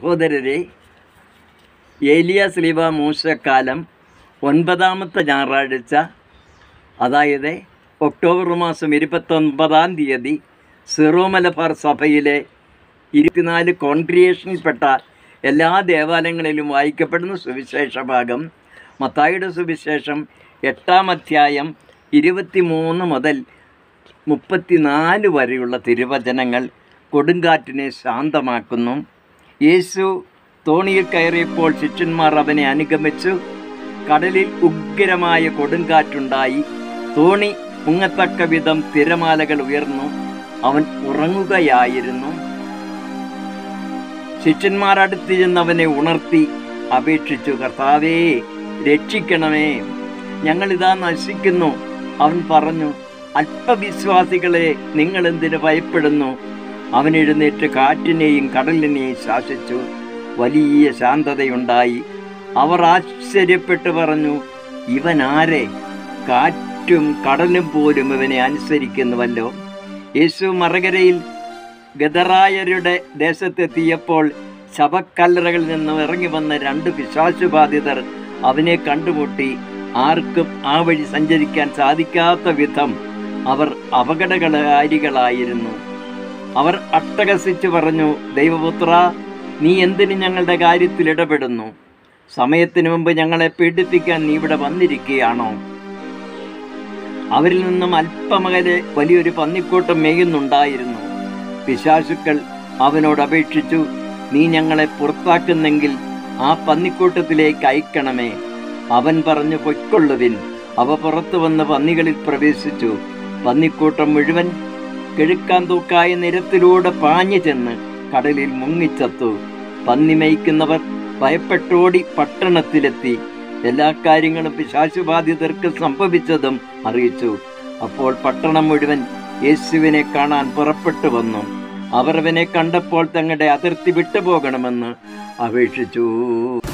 സഹോദരരെ, ഏലിയ സ്ലീബ മൂശക്കാലം 9ാമത്തെ ഞായറാഴ്ച, അതായത് ഒക്ടോബർ മാസം 29-ാം തീയതി സിറോ മലബാർ സഭയിലെ 24 കോൺഗ്രിഗേഷനിൽപ്പെട്ട എല്ലാ ദേവാലയങ്ങളിലും വായിക്കപ്പെടുന്ന സുവിശേഷ ഭാഗം മത്തായിയുടെ സുവിശേഷം 8-ാം അധ്യായം 23 മുതൽ 34 വരെയുള്ള തിരുവചനങ്ങൾ കൊടുങ്കാറ്റിനെ ശാന്തമാക്കുന്നു. യേശു തോണിയിൽ കയറിയപ്പോൾ ശിഷ്യന്മാർ അവനെ അനുഗമിച്ചു. കടലിൽ ഉഗ്രമായ കൊടുങ്കാറ്റുണ്ടായി. തോണി മുങ്ങത്തക്ക വിധം തിരമാലകൾ ഉയർന്നു. അവൻ ഉറങ്ങുകയായിരുന്നു. ശിഷ്യന്മാർ അടുത്ത് ചെന്ന് അവനെ ഉണർത്തി അപേക്ഷിച്ചു, കർത്താവേ, രക്ഷിക്കണമേ, ഞങ്ങളിതാ നശിക്കുന്നു. അവൻ പറഞ്ഞു, അല്പവിശ്വാസികളെ, നിങ്ങൾ എന്തിനു ഭയപ്പെടുന്നു? അവൻ എഴുന്നേറ്റ് കാറ്റിനെയും കടലിനെയും ശാസിച്ചു. വലിയ ശാന്തതയുണ്ടായി. അവർ ആശ്ചര്യപ്പെട്ട് പറഞ്ഞു, ഇവൻ ആരെ? കാറ്റും കടലും പോലും ഇവനെ അനുസരിക്കുന്നുവല്ലോ. യേശു മറുകരയിൽ ഗദറായരുടെ ദേശത്തെത്തിയപ്പോൾ ശവക്കല്ലറകളിൽ നിന്ന് ഇറങ്ങി വന്ന 2 പിശാചുബാധിതർ അവനെ കണ്ടുമുട്ടി. ആർക്കും ആ വഴി സഞ്ചരിക്കാൻ സാധിക്കാത്ത വിധം അവർ അപകടകാരികളായിരുന്നു. അവർ അട്ടഹസിച്ചു പറഞ്ഞു, ദൈവപുത്ര, നീ എന്തിന് ഞങ്ങളുടെ കാര്യത്തിൽ ഇടപെടുന്നു? സമയത്തിന് മുമ്പ് ഞങ്ങളെ പീഡിപ്പിക്കാൻ നീ ഇവിടെ വന്നിരിക്കുകയാണോ? അവരിൽ നിന്നും അല്പമകലെ വലിയൊരു പന്നിക്കൂട്ടം മേയുന്നുണ്ടായിരുന്നു. പിശാചുക്കൾ അവനോട് അപേക്ഷിച്ചു, നീ ഞങ്ങളെ പുറത്താക്കുന്നെങ്കിൽ ആ പന്നിക്കൂട്ടത്തിലേക്ക് അയക്കണമേ. അവൻ പറഞ്ഞു, പൊയ്ക്കൊള്ളുവിൻ. അവ പുറത്തു വന്ന് പന്നികളിൽ പ്രവേശിച്ചു. പന്നിക്കൂട്ടം മുഴുവൻ കിഴുക്കാൻ തൂക്കായ നിരത്തിലൂടെ പാഞ്ഞു ചെന്ന് കടലിൽ മുങ്ങിച്ചത്തു. പന്നി മേയ്ക്കുന്നവർ ഭയപ്പെട്ടോടി പട്ടണത്തിലെത്തി എല്ലാ കാര്യങ്ങളും പിശാചുബാധിതർക്ക് സംഭവിച്ചതും അറിയിച്ചു. അപ്പോൾ പട്ടണം മുഴുവൻ യേശുവിനെ കാണാൻ പുറപ്പെട്ടു വന്നു. അവർ അവനെ കണ്ടപ്പോൾ തങ്ങളുടെ അതിർത്തി വിട്ടുപോകണമെന്ന് അപേക്ഷിച്ചു.